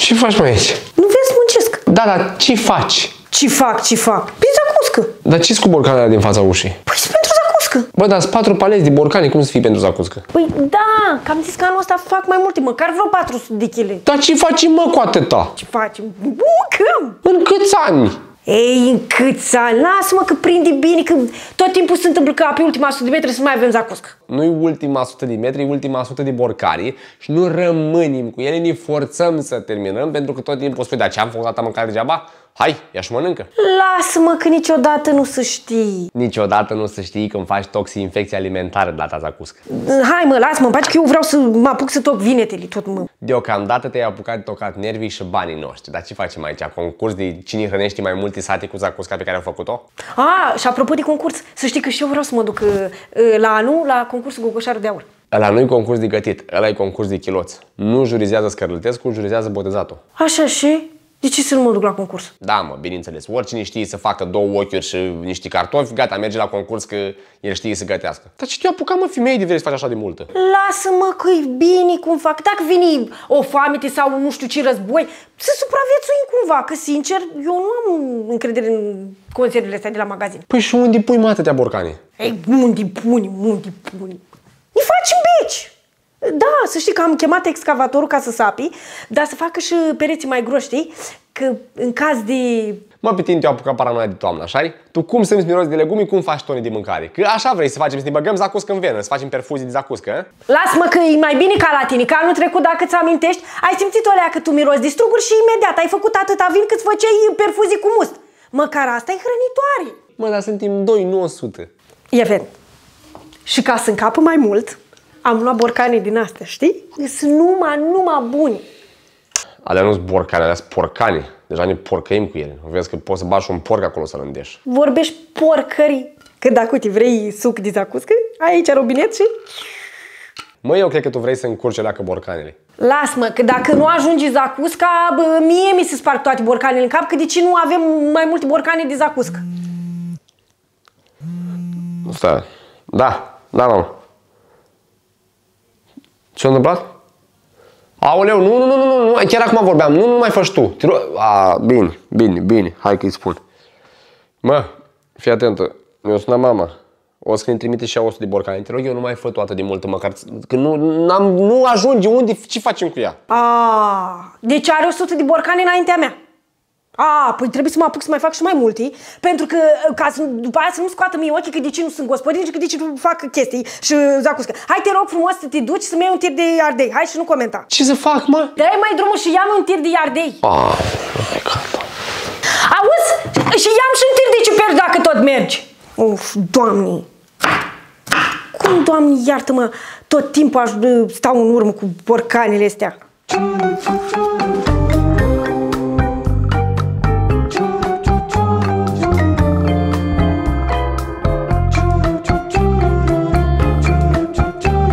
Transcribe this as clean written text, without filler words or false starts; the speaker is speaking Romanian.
Ce faci mai aici? Nu vezi, muncesc. Da, dar ce faci? Ce fac? Păi zacuscă. Dar ce-s cu borcanele din fața ușii? Păi sunt pentru zacuscă. Bă, dar 4 paleți de borcane, cum să fii pentru zacuscă? Păi da, că am zis că anul ăsta fac mai multe, măcar vreo 400 de kg. Dar ce faci, mă, cu atâta? Ce facem? Mâncăm! În câți ani? Ei, în câți ani? Lasă-mă că prinde bine, că tot timpul se întâmplă ca pe ultima 100 de metri să mai avem zacuscă. Nu-i ultima 100 de metri, e ultima 100 de borcari și nu rămânem cu ele, ne forțăm să terminăm pentru că tot timpul spui, dar ce am făcut data mâncare degeaba? Hai, ia și mănâncă. Lasă-mă că niciodată nu să știi. Niciodată nu să știi când faci toxi-infecție alimentară de la zacuscă. Hai mă, lasă-mă, că eu vreau să mă apuc să toc vinetele tot mă. Deocamdată te-ai apucat de tocat nervii și banii noștri. Dar ce facem aici? Concurs de cine hrănește mai multe sate cu zacusca pe care am făcut-o? Și apropo de concurs, să știi că și eu vreau să mă duc la anul la concursul Gogoșarul de Aur. Ăla nu-i concurs de gătit, ăla e concurs de chiloți. Nu jurizează Scărlătescu, jurizează Botezatul. Așa și? De ce să nu mă duc la concurs? Da, mă, bineînțeles. Oricine știe să facă 2 ochiuri și niște cartofi, gata, merge la concurs că el știe să gătească. Dar ce te-a apucat, mă, femeie, de vrei să faci așa de multă? Lasă-mă că e bine cum fac. Dacă vine o foamete sau nu știu ce război, să supraviețuim cumva, că sincer, eu nu am încredere în conservele astea de la magazin. Păi și unde pui, mă, atâtea borcane? Ei, unde puni? Ne facem beci! Da, să știi că am chemat excavatorul ca să sapi, dar să facă și pereții mai groși, știi? Că în caz de... Mă, pe tine te-a apucat paranoia de toamnă, așa-i? Tu cum simți miros de legumi, cum faci tone de mâncare? Că așa vrei să facem, să ne băgăm zacuscă în venă, să facem perfuzii de zacuscă, Lasă-mă că e mai bine ca la tine, că anul trecut, dacă ți amintești, ai simțit o leacă tu miros de struguri și imediat ai făcut atâta vin cât făceai perfuzii cu must. Măcar asta e hrănitoare. Mă, dar suntem 2.900. Ia ven. Și ca să încapă mai mult, am luat borcane din astea, știi? Sunt numai buni. Alea nu-s borcane, alea-s porcane. Deja ne porcăim cu ele. Vezi că poți să bagi un porc acolo să-l îndeși. Vorbești porcării. Că dacă uite, vrei suc de zacuscă, ai aici robinet și... Mă, eu cred că tu vrei să încurci leacă borcanele. Lasă-mă, că dacă nu ajunge zacusca, mie mi se sparg toate borcanele în cap, că de ce nu avem mai multe borcane de zacuscă? Stai. Da, mamă. Ce-a întâmplat? Aoleu, nu, chiar acum vorbeam, nu mai faci tu. Bine, hai că-i spun. Mă, fii atentă, mi-a sunat mama. O să ne trimite și 100 de borcane. Te rog, eu nu mai fă toată de multă, măcar că nu ajunge, ce facem cu ea? Deci are 100 de borcane înaintea mea. Păi trebuie să mă apuc să mai fac și mai multe, pentru că după aia să nu scoată mie ochii că de ce nu sunt gospodini și că de ce nu fac chestii și zacuscă. Hai, te rog frumos să te duci să-mi iei un tir de ardei. Hai și nu comenta. Ce să fac, mă? Dă-i mai drumul și ia-mi un tir de ardei. Auzi? Și ia-mi și un tir de ciuperci dacă tot mergi. Uf, Doamne. Cum, Doamne, iartă-mă, tot timpul stau în urmă cu borcanele astea.